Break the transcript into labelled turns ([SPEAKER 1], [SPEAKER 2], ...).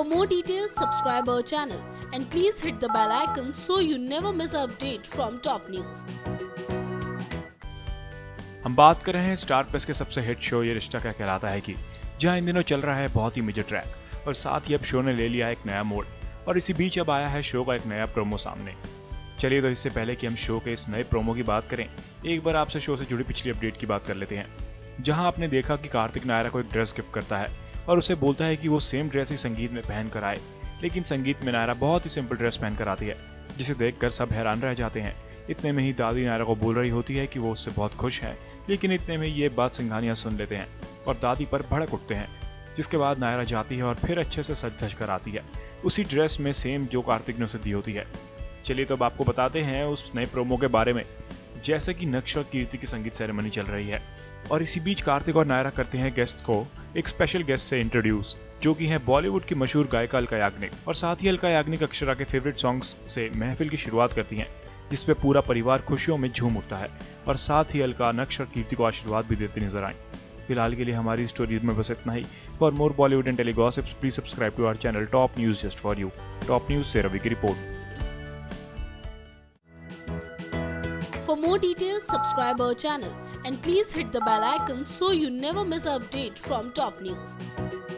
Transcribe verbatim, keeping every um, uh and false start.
[SPEAKER 1] For more details, subscribe our channel and please hit the bell icon so you never miss an update from top news.
[SPEAKER 2] हम बात कर रहे हैं star plus के सबसे hit show ये रिश्ता क्या कहलाता है की, जहां इन दिनों चल रहा है बहुत ही मेजर ट्रैक और साथ ही अब शो ने ले लिया एक नया मोड और इसी बीच अब आया है शो का एक नया प्रोमो सामने। चलिए तो इससे पहले कि हम शो के इस नए प्रोमो की बात करें, एक बार आपसे शो से जुड़ी पिछली अपडेट की बात कर लेते हैं, जहां आपने देखा कि कार्तिक नायरा को एक ड्रेस गिफ्ट करता है और उसे बोलता है कि वो सेम ड्रेस ही संगीत में पहन कर आए, लेकिन संगीत में नायरा बहुत ही सिंपल ड्रेस पहन कर आती है, जिसे देखकर सब हैरान रह जाते हैं। इतने में ही दादी नायरा को बोल रही होती है कि वो उससे बहुत खुश है, लेकिन इतने में ये बात सिंघानिया सुन लेते हैं और दादी पर भड़क उठते हैं, जिसके बाद नायरा जाती है और फिर अच्छे से सज धज कर आती है उसी ड्रेस में सेम जो कार्तिक ने उसे दी होती है। चलिए तो अब आपको बताते हैं उस नए प्रोमो के बारे में। जैसे कि नक्श और कीर्ति की संगीत सेरेमनी चल रही है और इसी बीच कार्तिक और नायरा करते हैं गेस्ट को एक स्पेशल गेस्ट से इंट्रोड्यूस, जो कि है बॉलीवुड की मशहूर गायिका अलका याग्निक। और साथ ही अलका याग्निक अक्षरा के फेवरेट सॉन्ग्स से महफिल की शुरुआत करती हैं, जिसपे पूरा परिवार खुशियों में झूम उठता है और साथ ही अलका नक्श और कीर्ति को आशीर्वाद भी देती नजर आई। फिलहाल के लिए हमारी स्टोरी में बस इतना ही। For more Bollywood and tele gossips please subscribe to our channel top news just for you. Top news से रवि की रिपोर्ट।
[SPEAKER 1] For more details, subscribe our channel and please hit the bell icon so you never miss an update from top news.